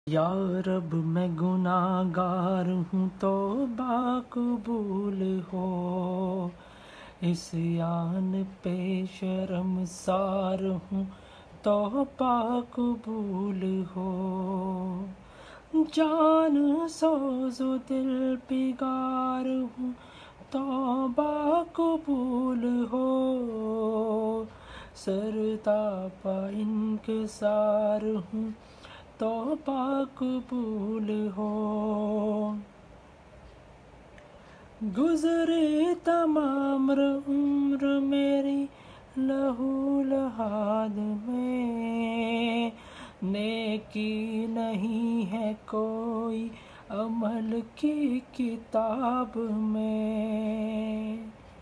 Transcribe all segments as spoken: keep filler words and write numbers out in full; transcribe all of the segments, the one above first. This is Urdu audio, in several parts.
یا رب میں گناہگار ہوں، توبہ قبول ہو، عصیان پہ شرمسار ہوں، توبہ قبول ہو، جان سوز و دل بگار ہوں، توبہ قبول ہو، سر تاپا انکسار ہوں، توبہ قبول ہو، گزرے تمام عمر میری لہو لہاد میں، نیکی نہیں ہے کوئی عمل کی کتاب میں،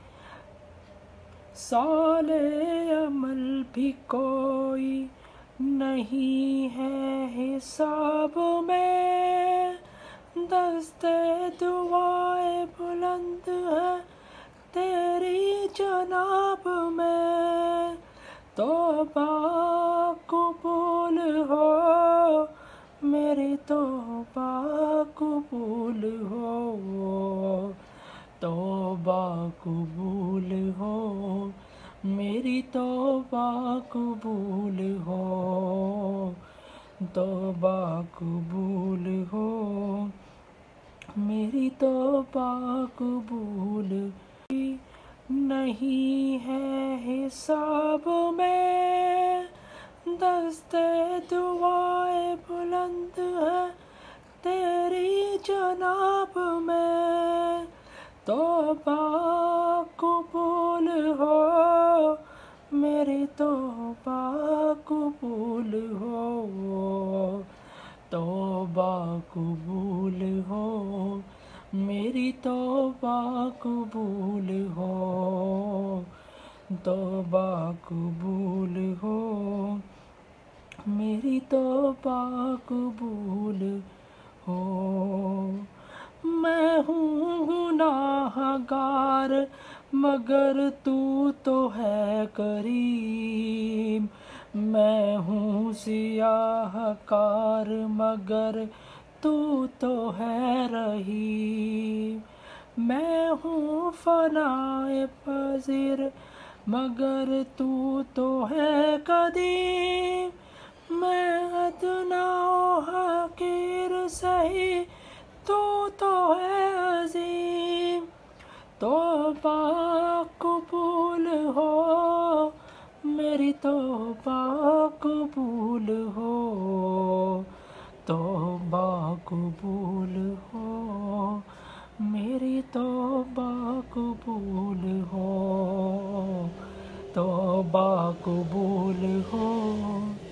صالح عمل بھی کوئی نہیں ہے حساب میں، دستے دعائیں بلند ہے تیری جناب میں، توبہ قبول ہو، میری توبہ قبول ہو، توبہ قبول ہو، میری توبہ قبول ہو، توبہ قبول ہو، میری توبہ قبول نہیں ہے حساب میں، دستے دعائیں بلند ہے تیری جناب میں، توبہ قبول ہو، میری توبہ قبول ہو، توبہ قبول ہو، میری توبہ قبول ہو، توبہ قبول ہو، میری توبہ قبول ہو، میں ہوں گناہ گار مگر تو تو ہے کریم، میں ہوں سیاہ کار مگر تو تو ہے رحیم، میں ہوں فنائے پذیر مگر تو تو ہے قدیم، میں ادنا و حقیر سہی تو تو ہے عظیم، توبہ قبول ہو، میری توبہ قبول ہو، توبہ قبول ہو، میری توبہ قبول ہو، توبہ قبول ہو۔